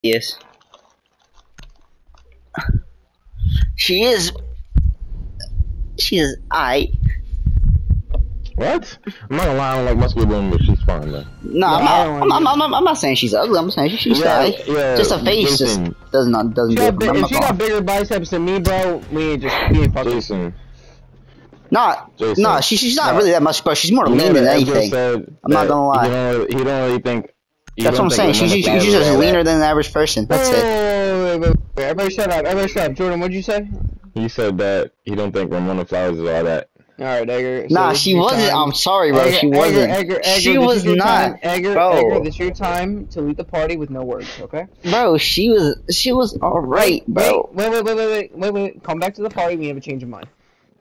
Yes. She is. She is. What? I'm not gonna lie, I don't like muscular women, but she's fine though. No, I'm not saying she's ugly. I'm saying she's alright. Just her face just doesn't do it. If she got bigger biceps than me, bro, we ain't fucking. Jason. Nah, she's not really that much, bro. She's more lean than anything. I'm not gonna lie. He don't really think. That's what I'm saying. She's just leaner than the average person. That's it. Wait. Everybody shut up. Jordan, what'd you say? He said that he don't think Ramona Flowers is all that. Alright, Edgar. Nah, she wasn't. I'm sorry, bro. She wasn't. Edgar, she was not. Edgar, this is your time to leave the party with no words, okay? Bro, she was alright, bro. Wait. Come back to the party. We have a change of mind.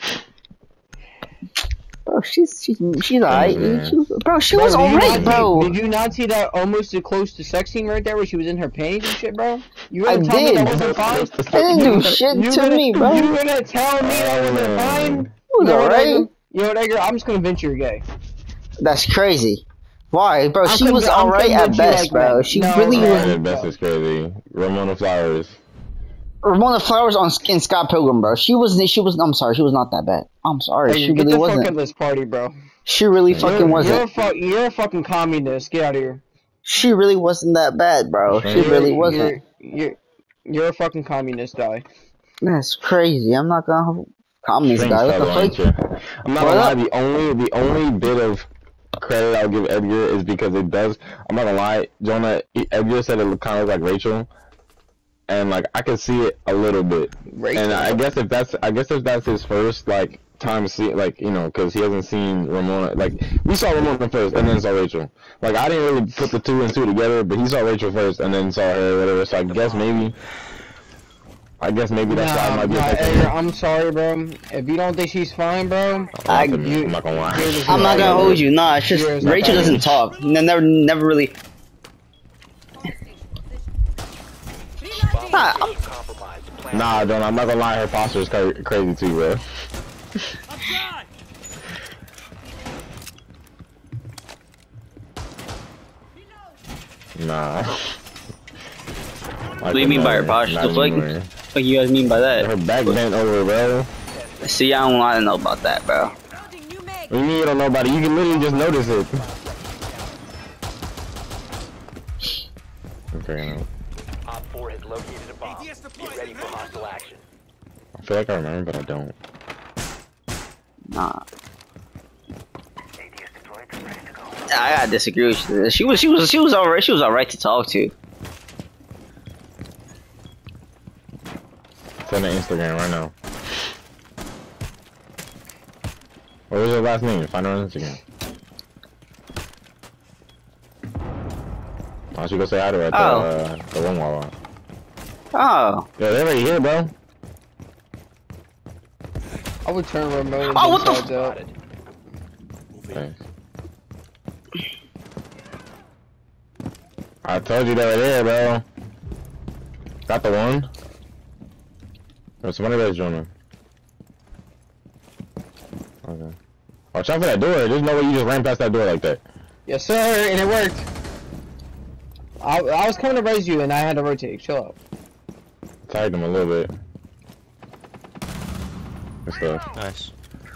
Bro, she's alright. Bro, she was alright, bro. Did you not see that almost close to sex scene right there where she was in her panties and shit, bro? You I gonna tell me did. that wasn't fine? That didn't do shit to me, bro. You gonna tell me that wasn't fine? It was alright. You know what, Edgar? I'm just convinced you're gay. That's crazy. Why, bro? She was alright at best, bro. She really was. At best is crazy. Ramona Flowers. Ramona Flowers in Scott Pilgrim, bro. She was. I'm sorry. She was not that bad. I'm sorry. Hey, she really wasn't. Get the fuck out of this party, bro. She really fucking wasn't. You're a fucking communist. Get out of here. She really wasn't that bad, bro. She really wasn't. You're a fucking communist guy. That's crazy. I'm not gonna communist guy. What the fuck? I'm not gonna lie. The only bit of credit I'll give Edgar is because it does. I'm not gonna lie, Jonah. Edgar said it kind of looked like Rachel, and like I could see it a little bit. Rachel. And I guess if that's his first like time to see, like, you know, because he hasn't seen Ramona. Like, we saw Ramona first and then saw Rachel. Like, I didn't really put the two and two together, but he saw Rachel first and then saw her or whatever. So I guess maybe that's why it might be Edgar, I'm sorry, bro. If you don't think she's fine, bro, I'm not gonna lie. I'm not gonna hold you. Nah, it's just Rachel doesn't talk. Never really. Nah, don't. I'm not gonna lie. Her posture is crazy too, bro. Nah. What do you mean by her posture? What you guys mean by that? Her back bent over, bro. See, I don't want to know about that, bro. What do you mean you don't know about it? You can literally just notice it. Okay. Op 4 has located a bomb. Get ready for hostile action. I feel like I remember, but I don't. Nah. I gotta disagree with you. She was alright. She was alright to talk to. Send her Instagram right now. What was her last name? Find her on Instagram. Why don't you go say hi to her at the one Wawa? Oh. Yeah, they're right here, bro. I would turn remote. Oh, what the f? Thanks. I told you they were there, bro. Got the one. There's somebody that's joining. Okay. Watch out for that door. There's no way you just ran past that door like that. Yes, sir, and it worked. I was coming to raise you, and I had to rotate. Chill out. Tagged him a little bit. Good stuff. Nice.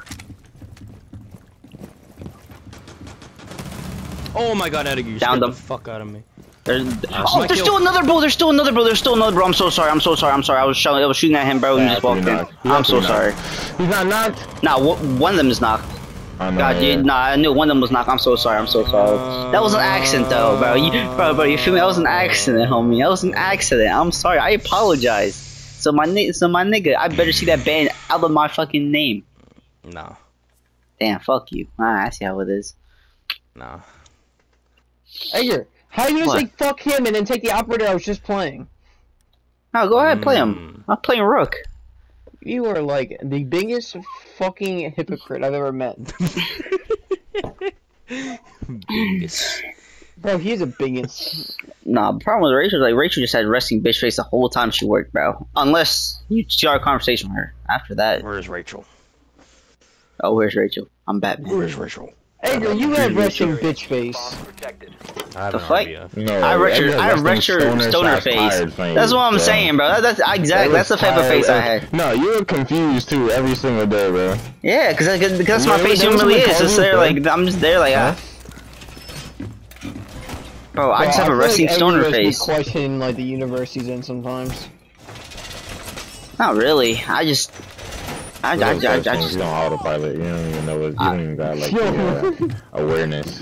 Oh my god, Edgar, you scared the fuck out of me. There's still another bro. There's still another bro. I'm so sorry. I was shooting at him, bro, and he just walked in. I'm so sorry. He's not knocked? Nah, one of them is knocked. God, I knew one of them was knocked. I'm so sorry. That was an accident, though, bro. You feel me? That was an accident, homie. That was an accident. I'm sorry. I apologize. So my nigga, I better see that band out of my fucking name. Nah. Damn, fuck you. I see how it is. Nah. Edgar, how are you gonna say fuck him and then take the operator I was just playing? No, go ahead, play him. I'm playing Rook. You are like the biggest fucking hypocrite I've ever met. Biggest. Bro, he's a biggest. Nah, the problem with Rachel is like Rachel just had resting bitch face the whole time she worked, bro. Unless you start a conversation with her. After that. Where's Rachel? Oh, where's Rachel? I'm Batman. Where's Rachel? Edgar, you have resting bitch face. Bomb protected. I have The an fuck? RBF. No, I wrecked your Edgar stoner face. tired face, That's what I'm bro. saying, bro. That's exactly that's the type of face I had. No, you're confused too every single day, bro. Yeah, because that's my Remember face there was normally some is. Just cars, there, bro? like I'm just there, like Huh? bro. I just have a feel resting like stoner Edgar must be face. questioning like the universe he's in sometimes. Not really. I just You don't autopilot. You don't even know what. You don't even got like the, awareness.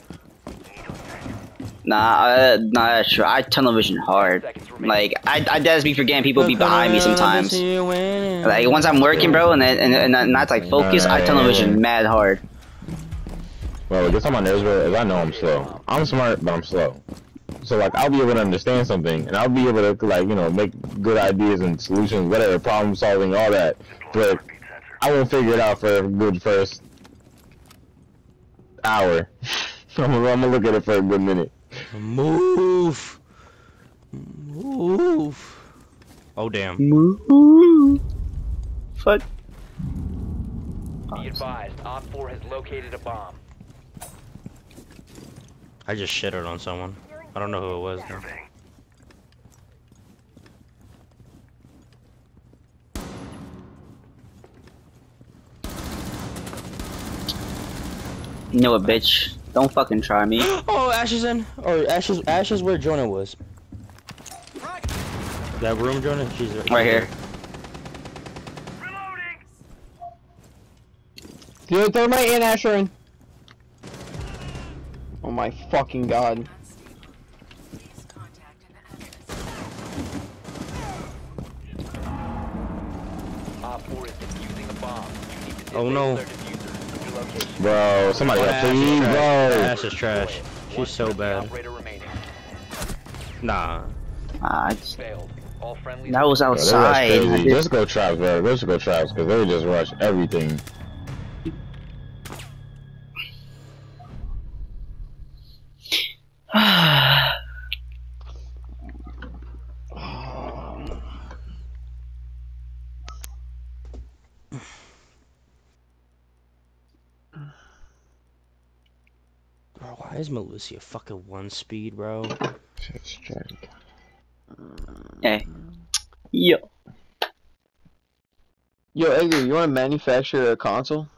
nah, that's true. I tunnel vision hard. Like I does be forgetting people be behind me sometimes. Like once I'm working, bro, and that's like focus, I tunnel vision mad hard. Well, what gets on my nerves, bro, is I know I'm slow. I'm smart, but I'm slow. So like I'll be able to understand something, and I'll be able to like make good ideas and solutions, whatever, problem solving, all that. But I won't figure it out for a good first hour. I'm gonna look at it for a good minute. Move. Move. Oh damn. Move. Fuck. Be advised, Op 4 has located a bomb. I just shitted on someone. I don't know who it was though. You know what, bitch? Don't fucking try me. Oh, Ash is in. Or Ash is where Jonah was. That room, Jonah? She's Right here. Dude, Thermite and Ash are in. Oh my fucking god. Op 4 is defusing a bomb. You need to Oh, no. disable their diffuser. Your location. Bro, somebody got Ash is please, trash. bro. Ash is trash. She's so bad. Operator remaining. Nah. I just, Failed. All friendlies. that was Bro, they rush outside. crazy. Just go traps, bro. Just go traps, because they just rush everything. Bro, why is Melucia fucking 1 speed, bro? Shit's tragic. Hey. Yo. Yo, Edgar, you wanna manufacture a console?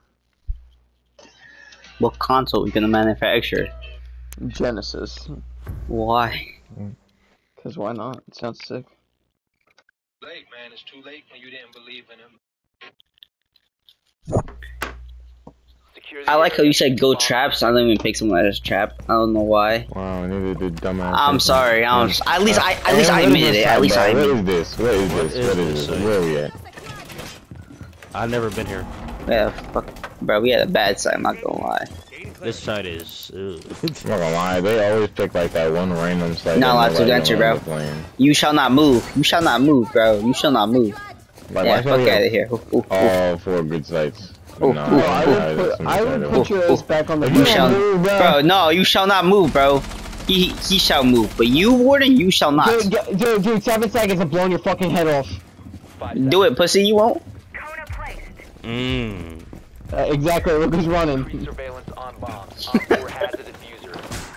What console we gonna manufacture? Genesis. Why? Cause why not? It sounds sick. Late, man. It's too late when you didn't believe in him. Secure the I like how area. you said go Bomb traps. I don't even pick someone as trap. I don't know why. Wow, neither did dumbass. I'm sorry. At least I What admitted it. At least I admitted it. What is this? What is this? What is this? Where are we at? I've never been here. Yeah, fuck, bro. We had a bad side. I'm not gonna lie. This side is. I'm not gonna lie, they always pick like that one random site. Not allowed to nobody enter, bro. knows playing. You shall not move. You shall not move, bro. You shall not move. Like, Yeah, why fuck can't we out have of here. Oof, oof, oof. all 4 good sites? Oh, No, oh, I would put your ass back on the You ground. shall, Move, bro. No, you shall not move, bro. He shall move, but you, Warden, you shall not. Dude, 7 seconds of blowing your fucking head off. 5 Do it, pussy. You won't. Mmm. Exactly, look who's running. seconds. Surveillance on bomb. Op 4 has a diffuser.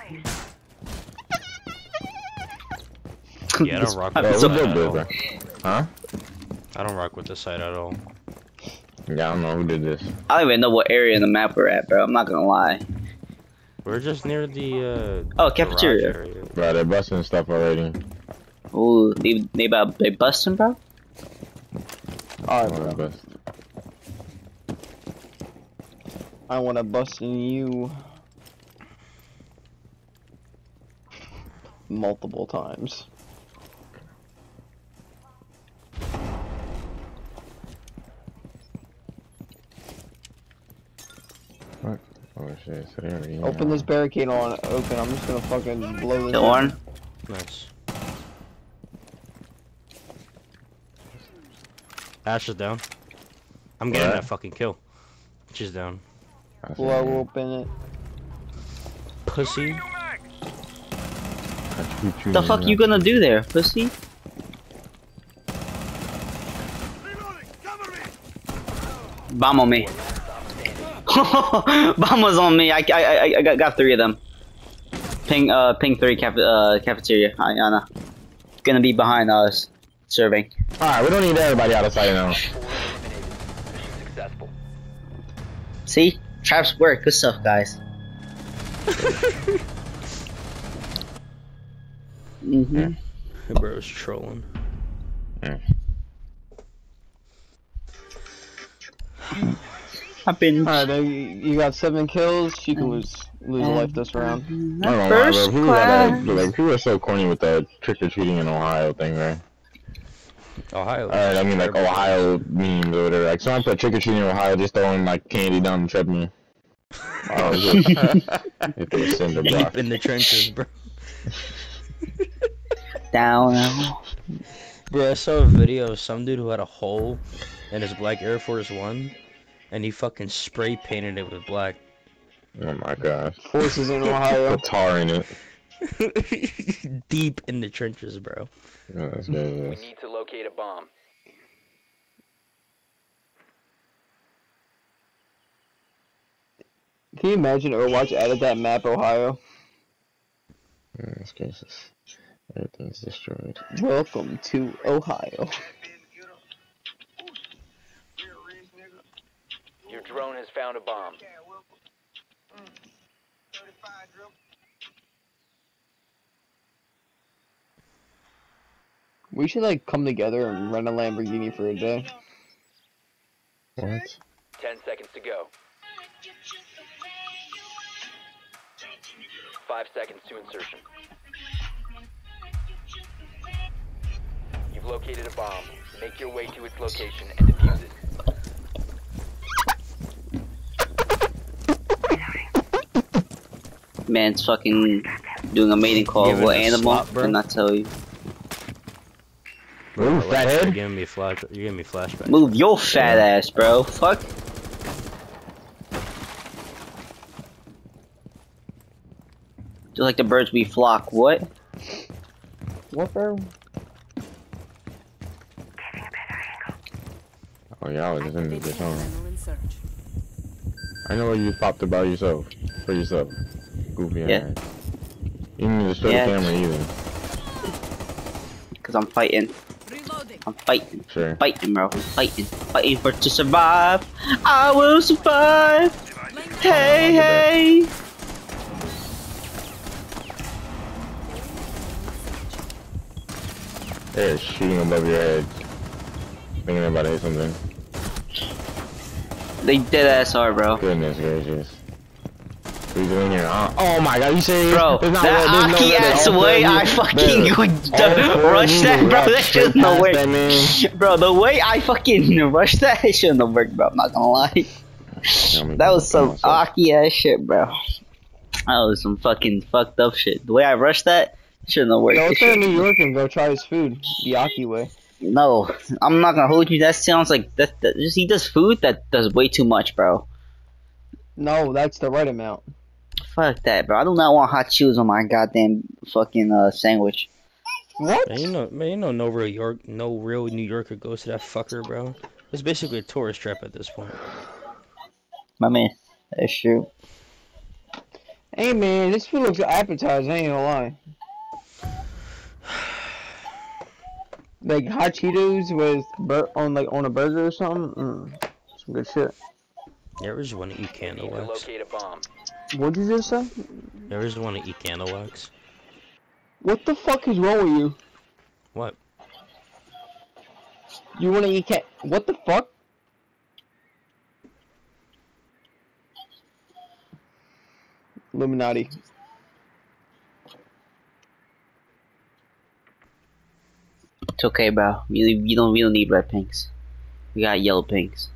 Yeah, I don't rock Bro, with Bro, this we side did at this, all. bro. Huh? I don't rock with this side at all. Yeah, I don't know who did this. I don't even know what area in the map we're at, bro. I'm not gonna lie. We're just near the Oh, garage cafeteria. area. Bro, they're busting stuff already. Ooh, they busting, bro. Alright, Oh, bro. bust. I wanna bust in you multiple times. What? Oh shit, so they already in. Open this barricade on open. I'm just gonna fucking blow this. Kill one. Nice. Ash is down. I'm getting Where? that fucking kill. She's down. I see Blow it. open it. Pussy. I shoot you The in fuck the- you gonna do there, pussy? Bomb on me. Bomb was on me. I got 3 of them. Ping 3 cafeteria. Ayana. Gonna be behind us. Serving. Alright, we don't need everybody out of sight now. Successful. See? Traps work. Good stuff, guys. Bro's trolling. I've been. Alright, you got 7 kills. She can lose a life this round. I don't know why, bro. People are so corny with the trick-or-treating in Ohio thing, right? Ohio. Alright, I mean like Ohio memes or whatever. Like someone put trick-or-treating in Ohio, just throwing like candy down the treadmill. Oh, if they send a Deep block. in the trenches, bro. Down. Bro, I saw a video of some dude who had a hole in his black Air Force One, and he fucking spray painted it with black. Oh my god. Forces in Ohio. Put tar in it. Deep in the trenches, bro. Yeah, that's We good. need to locate a bomb. Can you imagine Overwatch added that map, Ohio? Yeah, this case is everything's destroyed. Welcome to Ohio. Your drone has found a bomb. We should like come together and rent a Lamborghini for a day. What? 10 seconds to go. 5 seconds to insertion. You've located a bomb. Make your way to its location and defuse it. Man's fucking doing a mating call. Giving What a animal? slap, bro. Cannot tell you. Bro, Move, fathead. You're giving me flashbacks. Move your fat ass, bro. Fuck. Just like the birds we flock. What? What, bro? Oh yeah, I was just in this song. I know what you popped about yourself. For yourself. Goofy Yeah. ass. You didn't need to show Yeah. the camera either. Cause I'm fighting. I'm fighting. Sure. Fighting, bro. I'm fighting. Fighting for to survive. I will survive. Hey, hey. They're shooting above your head. Thinking about it something. They dead ass hard, bro. Goodness gracious. What are you doing here? Oh my god, you serious? Bro, There's not that there's no Aki way ass all way four of I you- fucking Bro, would all four rush of you that, bro. rushed That straight just no past way. that man. Bro, the way I fucking rushed that, it shouldn't have worked, bro. I'm not gonna lie. That was some Aki ass shit, bro. That was some fucking fucked up shit. The way I rushed that, it shouldn't have worked. Go It to New shouldn't- York and go try his food. The Aki way. No, I'm not gonna hold you. That sounds like that. He does food that does way too much, bro. No, that's the right amount. Fuck that, bro. I do not want hot chews on my goddamn fucking sandwich. What? Man, you know, no real New Yorker goes to that fucker, bro. It's basically a tourist trap at this point. My man, that's true. Hey man, this food looks appetizing, I ain't gonna lie. Like hot Cheetos with on a burger or something. Some good shit. You ever just want to eat You need candle to wax? locate a bomb. What'd you just say? You ever just want to eat candle wax? What the fuck is wrong with you? What? You wanna eat cat? What the fuck? Illuminati. It's okay, bro. We don't need red pinks. We got yellow pinks.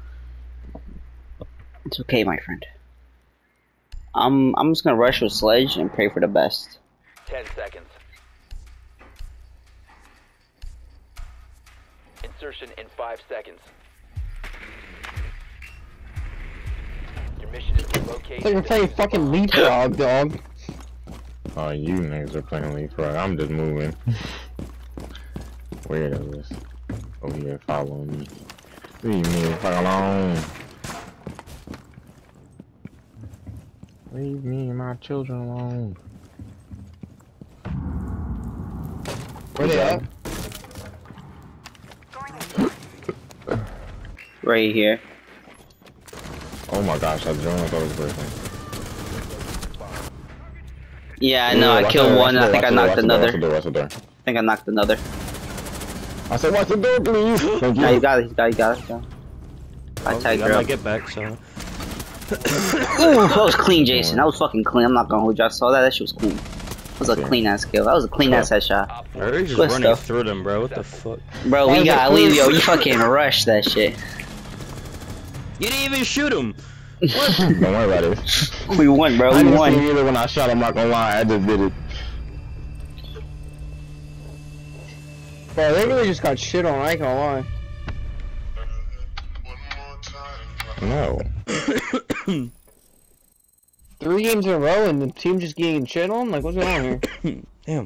It's okay, my friend. I'm just gonna rush with Sledge and pray for the best. 10 seconds. Insertion in 5 seconds. Your mission is to locate. It's like I'm playing fucking leapfrog, dog. Oh, you niggas are playing leapfrog. I'm just moving. Weird of this. Over here following me. Leave me the fuck alone. Leave me and my children alone. Where they at? Right here. Oh my gosh, I drone. I thought it was breaking. Yeah, I know. I killed one. And I think I knocked another. Watch the door. I think I knocked another. I said, watch the door, please. Thank you. No, you got it. You got it. I tagged her I up. might get back, so. Ooh, that was clean, Jason. That was fucking clean. I'm not gonna hold you. I saw that. That shit was clean. That was a clean ass kill. That was a clean ass headshot. I already just Good running stuff. through them, bro. What the fuck? Bro, we got leave, yo. You fucking rushed that shit. You didn't even shoot him. Don't worry about it. We won, bro. I We didn't see won. it either when I shot. I'm not gonna lie. I just did it. Bro, they really just got shit on, I ain't gonna lie. No. 3 games in a row and the team just getting shit on? Like, what's going on here? Damn.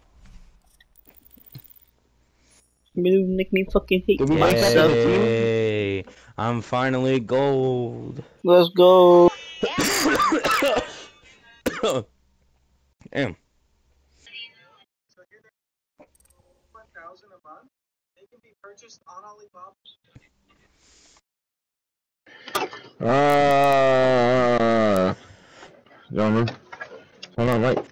You make me fucking hate Did we make that myself. as a team? Hey, I'm finally gold. Let's go. Damn. Gentlemen. Hold on, wait.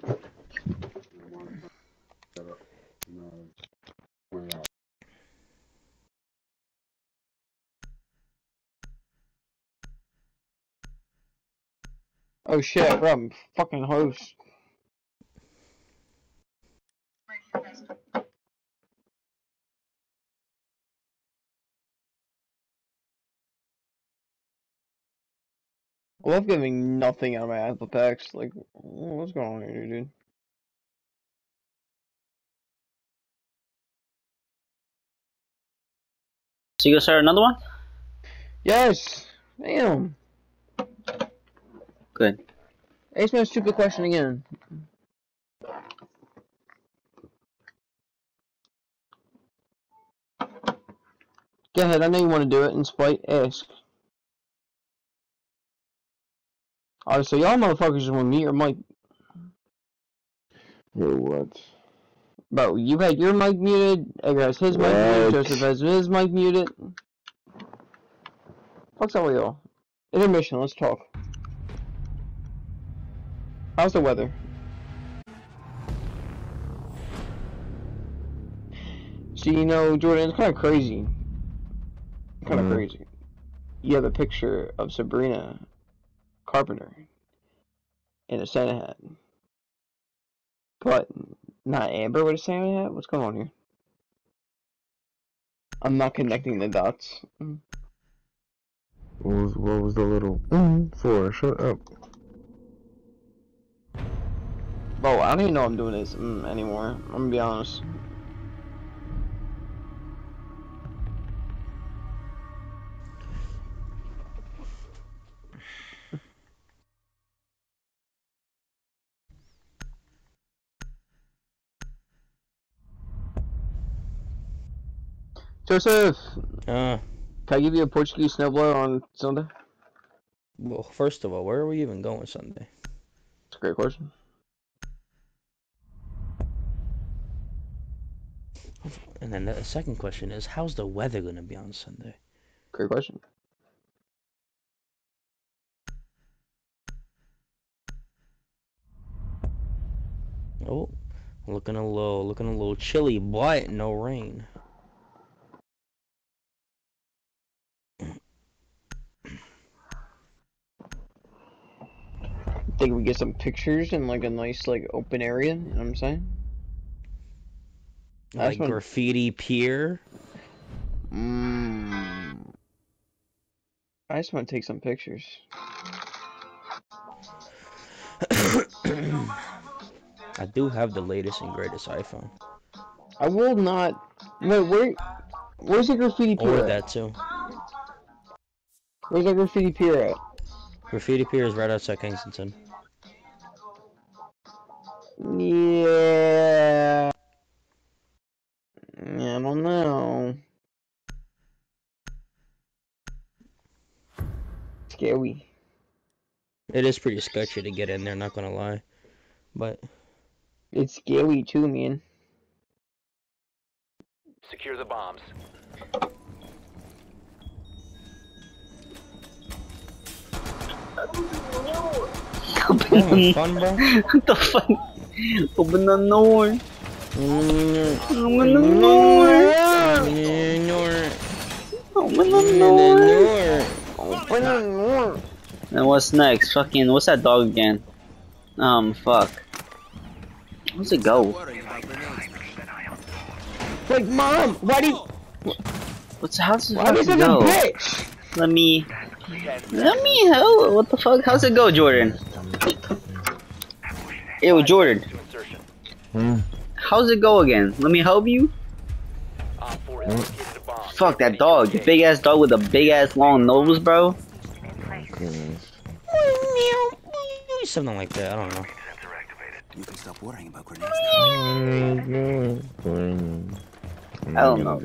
Oh shit, bro, I'm fucking host. I love getting nothing out of my Apple packs. Like, what's going on here, dude? So you gonna start another one? Yes! Damn! Good. Ask me a stupid question again. Go ahead, I know you want to do it in spite. Ask. Alright, so y'all motherfuckers just want me or Mike. Wait, what? Bro, you had your mic muted, Edgar has his mic muted, Joseph has his mic muted. Fuck's up with y'all? Intermission, let's talk. How's the weather? So, you know, Jordan, it's kind of crazy. Kind of crazy. You have a picture of Sabrina Carpenter in a Santa hat. But not Amber with a Santa hat? What's going on here? I'm not connecting the dots. What was the little for? Shut up. Bro, I don't even know I'm doing this anymore. I'm gonna be honest. Joseph! Can I give you a Portuguese snowblower on Sunday? Well, first of all, where are we even going Sunday? That's a great question. And then the second question is, how's the weather gonna be on Sunday? Great question. Oh, looking a little chilly, but no rain. Think we get some pictures in like a nice like open area, you know what I'm saying? Like graffiti pier. I just want to take some pictures. I do have the latest and greatest iPhone. I will not. Wait, where's the graffiti pier? Or that too. Where's the graffiti pier at? Graffiti pier is right outside Kensington. Yeah. I don't know. Scary. It is pretty sketchy to get in there, not gonna lie. But It's scary too, man. Secure the bombs. having fun, bro. What the fuck? Open the door. Open the door. Open the door. And what's next? Fucking, what's that dog again? Fuck. Where's it go? Like, Mom, why do you... How's it Why does it go? bitch? Let me help. What the fuck? How's it go, Jordan? Yo, Jordan. How's it go again? Let me help you. Fuck that dog. The big ass dog with a big ass long nose, bro. Something like that. I don't know. You can stop worrying about grenades. I don't know.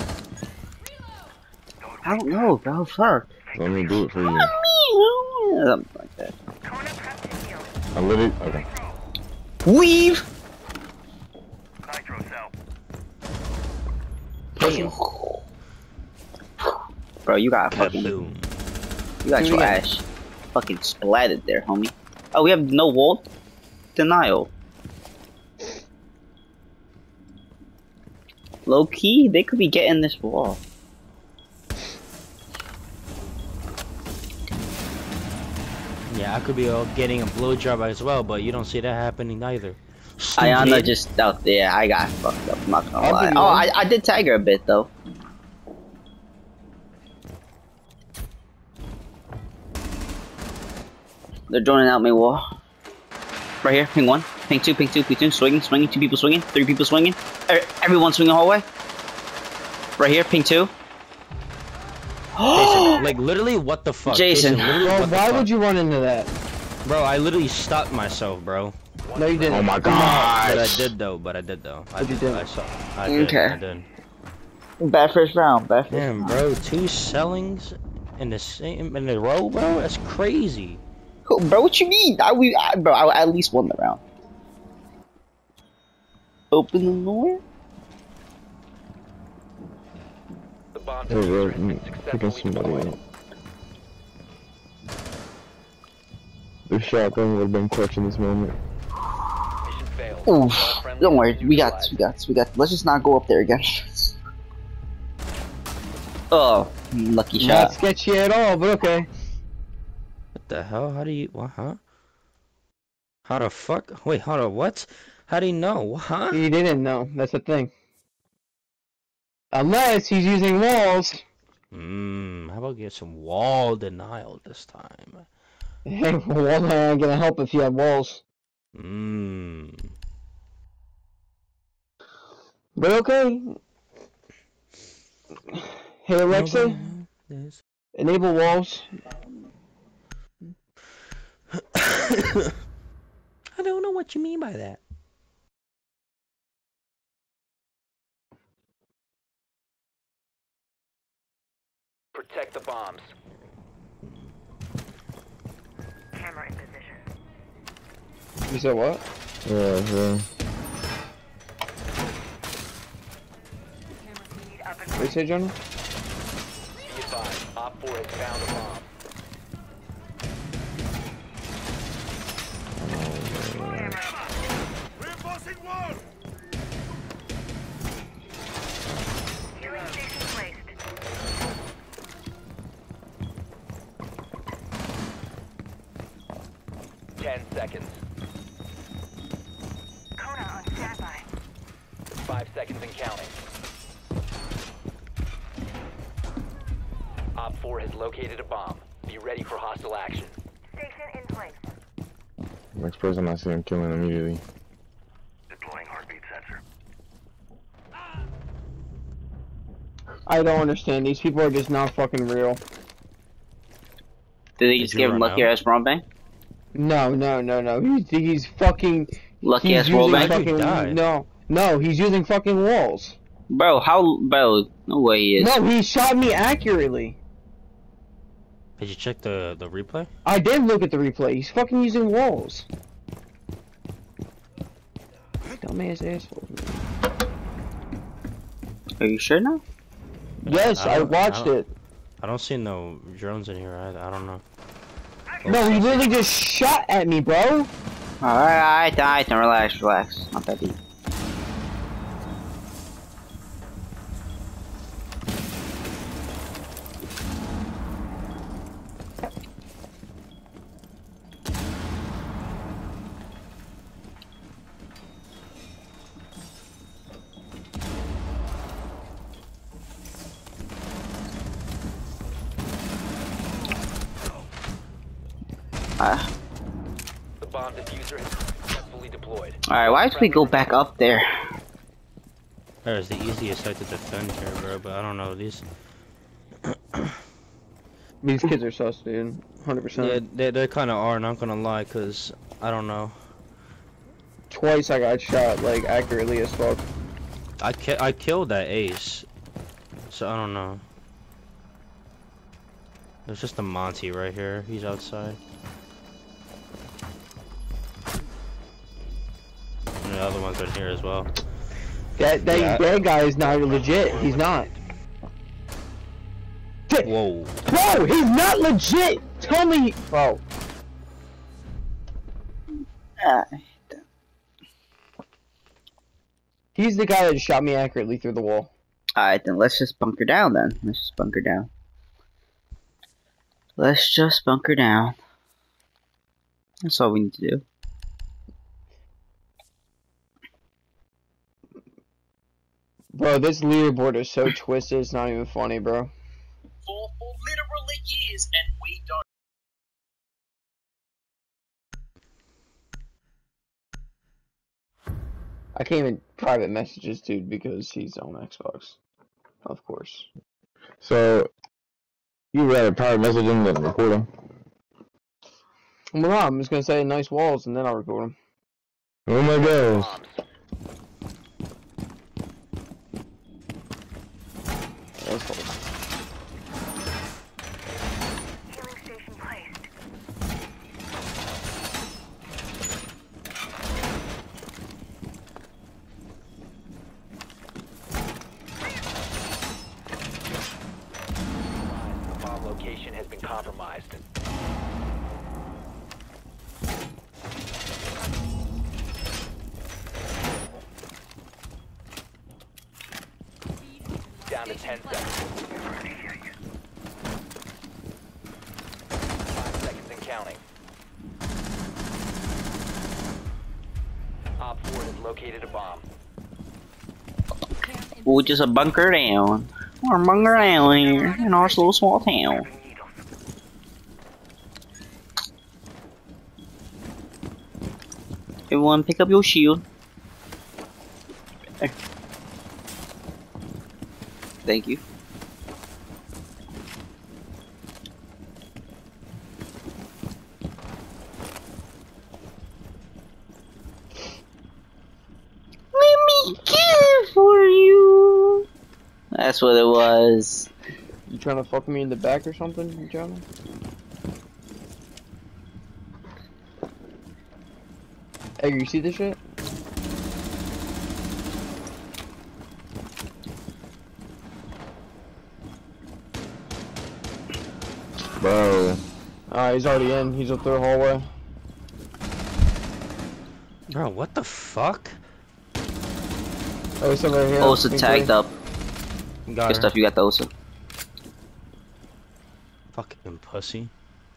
I don't know, bro. Fuck. Let me do it for you. Something like that. I literally. Okay. Weave. Bro, you got fucking. Boom. You got your ass fucking splattered there, homie. Oh, we have no wall denial. Low key, they could be getting this wall. Yeah, I could be getting a blowjob as well, but you don't see that happening either. Ayana Stupid. just out there. I got fucked up. I'm not gonna lie. Oh, I did tag her a bit though. They're joining out my wall. Right here, ping 1, ping 2, ping 2, ping 2, swinging, 2 people swinging, 3 people swinging. Everyone swinging the hallway. Right here, ping 2. Jason, like literally, what the fuck? Jason. literally, Bro, what the why fuck? would you run into that? Bro, I literally stopped myself, bro. No, you didn't. Oh my But I god. did though. I did. What'd you do? I saw. I did. Okay. I did. Bad first round. Bad first Damn, round. bro, 2 sellings in a row, bro. That's crazy. Bro, what you mean? Bro, I at least won the round. Open the door. The bomb Hey, bro, diffuser has been picking successfully somebody deployed. up. The shotgun would have been clutch in this moment. Mission failed. Oof. All friendly Don't worry, we got. neutralized. Let's just not go up there again. Oh, lucky Not shot. sketchy at all, but okay. What the hell? How do you? What? Huh? How the fuck? Wait, hold on. What? How do you know? Huh? He didn't know. That's the thing. Unless he's using walls. How about get some wall denial this time? Hey, walls aren't gonna help if you have walls. But okay. Hey Alexa, enable walls. I don't know what you mean by that. Protect the bombs. Camera in position. You said what? Yeah. What you say, John? Be advised, Op 4 has found a bomb. Healing station placed. 10 seconds. Kona on standby. 5 seconds and counting. Op 4 has located a bomb. Be ready for hostile action. Station in place. Next person I see, I'm killing immediately. Deploying heartbeat sensor. I don't understand. These people are just not fucking real. Did they just you give him run lucky out? ass Rombang? No. He's fucking. Lucky He's ass using Rollback? How'd you die? fucking. No. He's using fucking walls. Bro, no way he is. No, he shot me accurately. Did you check the replay? I did look at the replay. He's fucking using walls. Dumbass asshole. Are you sure now? Yes, I watched it. I don't see no drones in here either. I don't know. No, he literally just shot at me, bro. Alright, relax. Not that deep. The bomb diffuser has successfully deployed. Alright, why did we go back up there? That is the easiest site to defend here, bro. But I don't know these. These kids are sus, dude. 100%. Yeah, they kind of are. Not gonna lie, cause I don't know. Twice I got shot, like, accurately as fuck. I killed that ace, so I don't know. There's just a Monty right here. He's outside. And the other one's in here as well. That guy is not legit. He's not. Whoa. Bro, he's not legit. Tell me, bro. He's the guy that shot me accurately through the wall. Alright, then let's just bunker down then. Let's just bunker down. That's all we need to do. Bro, this leaderboard is so twisted, it's not even funny, bro. For literally years, and we don't. I can't even private messages, dude, because he's on Xbox. Of course. So, you rather private message him than record him? Well, no, I'm just gonna say nice walls and then I'll record them. Oh my gosh. Healing station placed. The bomb location has been compromised. Down to 10 seconds. 5 seconds and counting. Op 4 has located a bomb. We'll just bunker down. We're bunker down here in our little small town. Everyone pick up your shield. There. Thank you. Let me care for you. That's what it was. You trying to fuck me in the back or something, you trying to? Hey, you see this shit? Bro. He's already in. He's up through the hallway. Bro, what the fuck? Oh, he's somewhere here. Osa tagged up. Got Good her. stuff, you got the Osa. Fucking pussy.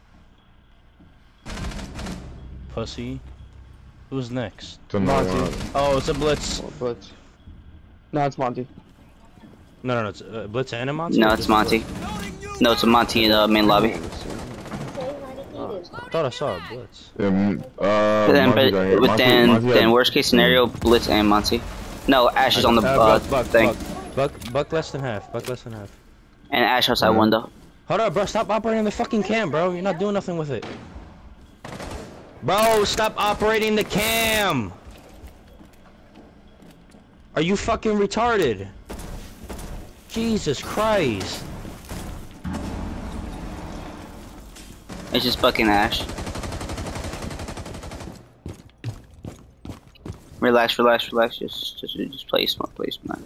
Pussy. Who's next? Monty. Oh, it's a Blitz. Oh, Blitz. No, it's Monty. No, it's Blitz and a Monty? No, or it's just Monty. No, it's a Monty in the main lobby. I thought I saw a Blitz. Then worst case scenario, Blitz and Monty. No, Ash is on the thing. Buck less than half. Buck less than half. And Ash outside window. Hold up, bro. Stop operating the fucking cam, bro. You're not doing nothing with it. Bro, stop operating the cam. Are you fucking retarded? Jesus Christ. It's just fucking Ash. Relax, relax, relax. Just play smart, play smart.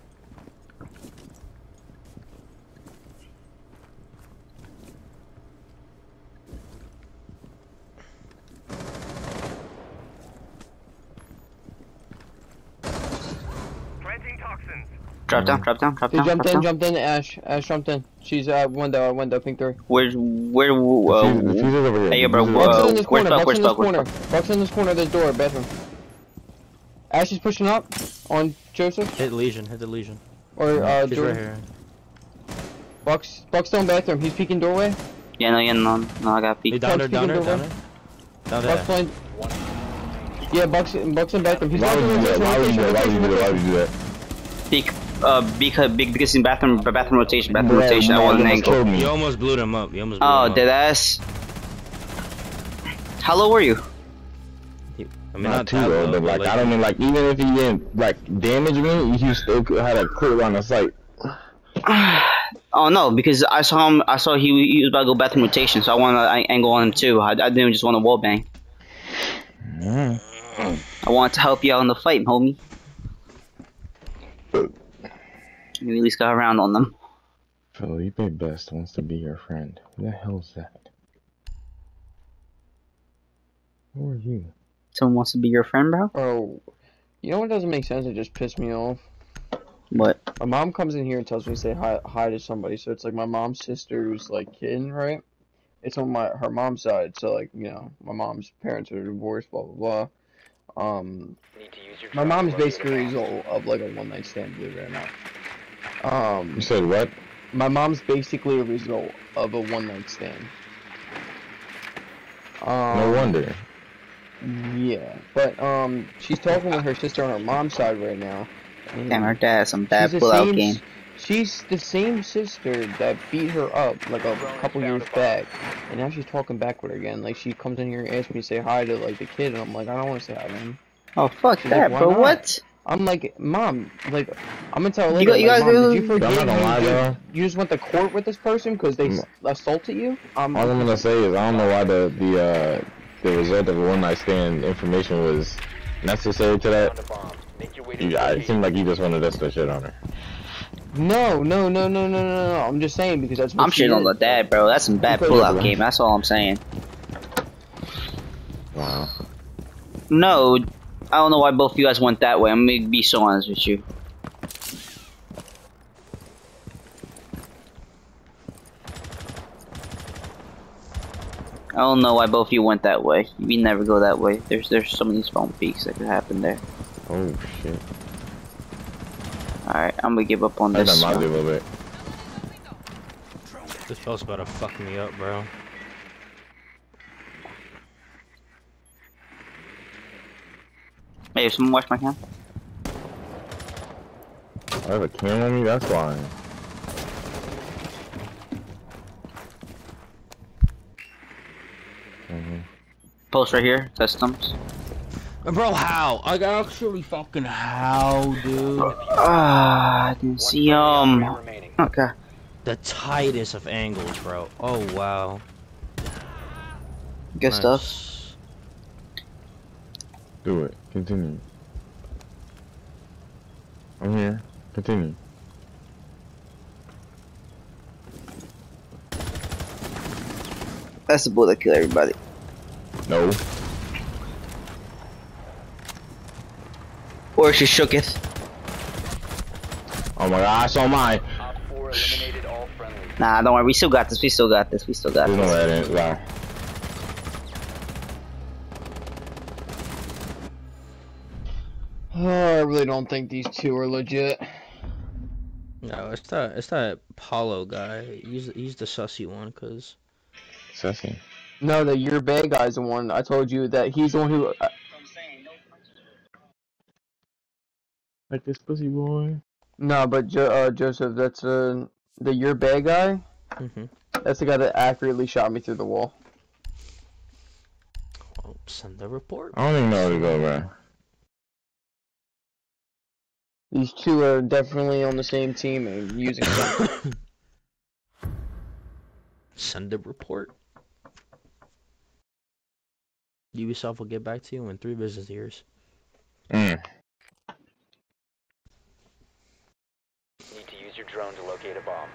Planting toxins. Drop down, drop down, drop He down. jumped in, Ash. Ash jumped in. She's window, pink 3. Where, The fuser's over here. Hey, bro, The fuser's Buck's over in this where's corner, Buck, Buck's in where's this Buck, where's corner. Buck? Buck's in this corner of this door, bathroom. Ash is pushing up on Joseph. Hit Legion, hit the Legion. Or, He's right Jordan. here. Buck's still in bathroom. He's peeking doorway. Yeah, no, I got He beat. down there, Buck's down there, peeking down doorway. there. Down Buck's there. playing. Yeah, Buck's in bathroom. He's Why would you do that? Why would you do that? Why would you do that? Why would you do that? Because in bathroom rotation, Bro, rotation, I you want an almost angle. killed me. You almost blew them up. You almost blew Oh, them up. dead ass. How low were you? I mean, Not too that low, but like I don't mean like even if he didn't like damage me, you still could had a clear line of sight. Oh no, because I saw him. I saw he was about to go bathroom rotation, so I wanted to angle on him too. I didn't just want to wall bang. I wanted to help you out in the fight, homie. You at least got around on them. Felipe Best wants to be your friend. Who the hell is that? Who are you? Someone wants to be your friend, bro? Oh, you know what doesn't make sense? It just pissed me off. What? My mom comes in here and tells me to say hi to somebody. So it's like my mom's sister's like kid, right? It's on her mom's side. So like my mom's parents are divorced. Blah blah blah. Need to use your My mom's basically a result of like a one-night stand, believe it or not. You said what? My mom's basically a result of a one-night stand. No wonder. Yeah, but she's talking with her sister on her mom's side right now. Damn, her dad has some bad She's the pull-out same- game. She's the same sister that beat her up like a couple years back, and now she's talking back with her again. Like she comes in here and asks me to say hi to like the kid, and I'm like, I don't want to say hi to him. Oh fuck She's that, like, bro. why not? What? I'm like, Mom, like, I'm gonna tell her You later. guys like, Mom, do- did you forget I'm not gonna lie, though. you just went to court with this person because they assaulted you? All I'm gonna say is I don't know why the result of a one night stand information was necessary to that. Found a bomb. Make your way to It the seemed like you just wanted us to shit on her. No. I'm just saying because that's what I'm she shitting on the is. dad, bro. That's some bad Because- pull-out game. That's all I'm saying. Wow. No, I don't know why both of you guys went that way. I'm gonna be so honest with you. I don't know why both of you went that way. We never go that way. There's so many spawn peaks that could happen there. Oh shit. Alright, I'm gonna give up on That this. reminds me a little bit. This fellas about to fuck me up, bro. Hey, someone watch my cam? I have a cam on me, that's why. Post right here, customs. Bro, how? I actually fucking how, dude? I didn't see remaining. Okay. The tightest of angles, bro. Oh, wow. Good stuff. Nice. Do it. Continue. I'm here. Continue. That's the bullet that killed everybody. No. Or she shooketh. Oh my gosh, oh my. Op 4 eliminated all friendlies. Nah, don't worry. We still got this. We still got this. We still got There's no this. evidence. Wow. Oh, I really don't think these two are legit. No, it's that Paulo guy. He's the sussy one, cause Sussy. No, the your bad guy's the one. I told you that he's the one who. Like this pussy boy. No, but Joseph, that's the your bad guy. That's the guy that accurately shot me through the wall. well, send the report. I don't even know where to go, bro. These two are definitely on the same team and using something. Send the report. Ubisoft will get back to you in 3 business years. Need to use your drone to locate a bomb.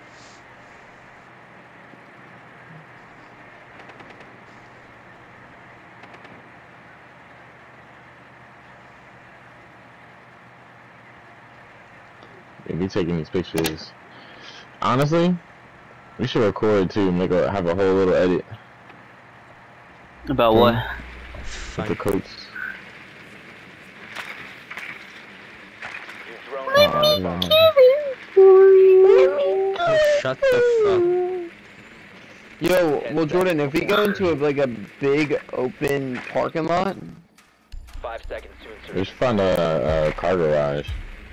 If we taking these pictures, honestly, we should record too. Have a whole little edit. About what? With the coats. Your drone Shut the fuck. Yo, well, Jordan, if we go into a big open parking lot, 5 seconds to insert. We should find a car garage.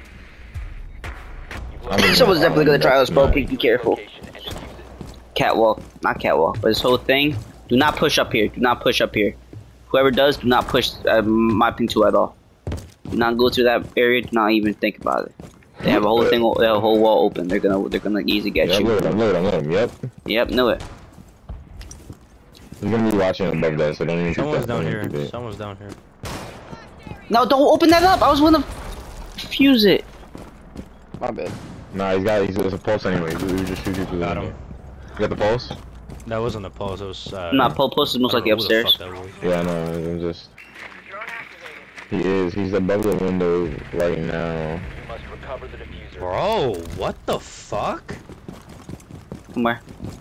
Someone's definitely gonna try this, bro. Please be careful. Location and defuse it. Catwalk, not catwalk, but this whole thing. Do not push up here. Do not push up here. Whoever does, do not push my ping 2 at all. Do not go through that area. Do not even think about it. They have a whole thing. They have a whole wall open. They're gonna easily get Yeah, you. I'm loading. Yep. Yep, knew it. He's gonna be watching above that, so don't even shoot Someone's that. down Don't here. even shoot it. Someone's down here. No, don't open that up. I was gonna fuse it. my bad. Nah, there's a pulse anyway. We just shoot through Got that. him. You got the pulse? That wasn't a pause. It was. Nah, Post is most I likely don't know who the upstairs. fuck that was. Yeah, I know. I'm just. He is. He's above the window right now. You must recover the diffuser. Bro, what the fuck? Somewhere.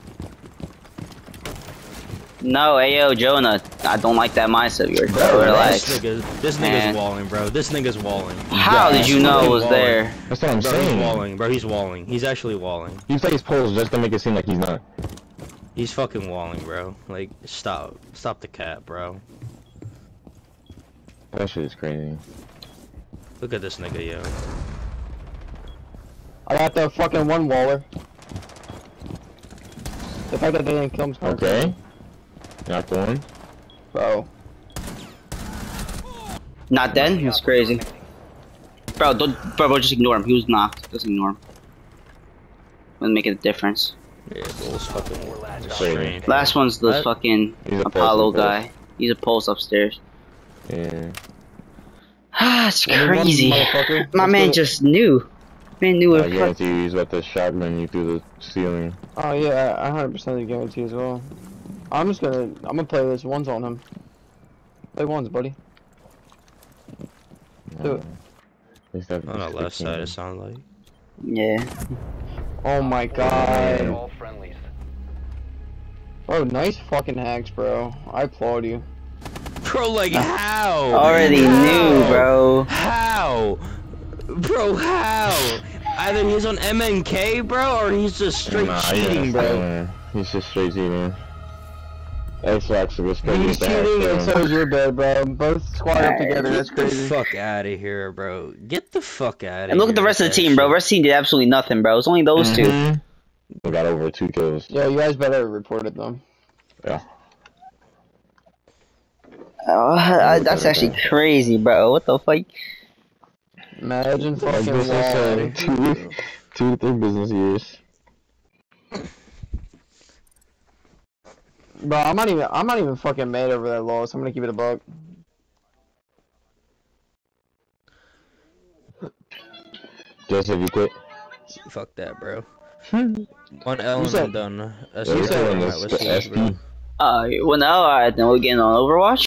No, ayo, Jonah. I don't like that mindset of yours, bro. Relax. This Man. nigga's walling, bro. This nigga's walling. How did you know it was Walling. there? That's what I'm Bro, he's saying. walling, bro. He's walling. He's actually walling. He plays pulse just to make it seem like he's not. He's fucking walling, bro. Like, stop the cat, bro. That shit is crazy. Look at this nigga, yo. I got the fucking one waller. The fact that they didn't kill him. Okay. Not the one. Bro. Not dead? That's crazy. Bro, bro, just ignore him. He was knocked. Just ignore him. Doesn't make a difference. Yeah, Bull's fucking Crazy. strange. Last one's the What? fucking He's a Apollo pulse, guy. He's a pulse upstairs. Yeah. Ah, it's Only one crazy. motherfucker. My Let's man do it. just knew. Man knew I it. guarantee you he's about to shotgun you through the ceiling. Oh yeah, I 100% guarantee as well. I'm gonna play this ones on him. Play ones, buddy. Do it. He's definitely On the left sticking. side, it sounds like. Yeah. Oh my god. All friendlies. Bro, nice fucking hacks, bro. I applaud you. Bro, like, how? Already knew, bro. How? Bro, how? Either he's on MNK, bro, or he's just straight Nah, cheating, yeah, bro. He's just straight cheating. X-Lax was crazy. He's cheating and so is your bed, bro. Both squad up together, that's Get the crazy. fuck out of here, bro. Get the fuck out of here. And look at the rest of the team, bro. The rest of the team did absolutely nothing, bro. It was only those two. We got over 2 kills. Yeah, you guys better report it though. Yeah. That's actually crazy, bro. What the fuck? Imagine fucking Business, wall. 2 to 3 business years. Bro, I'm not even fucking mad over that loss. I'm gonna keep it a buck. Joseph, you quit? Fuck that, bro. 1 L and said- I'm done. That's Yeah, it. you're doing Alright, this, let's the see, bro. SP. Well, now, alright, then we're getting on Overwatch.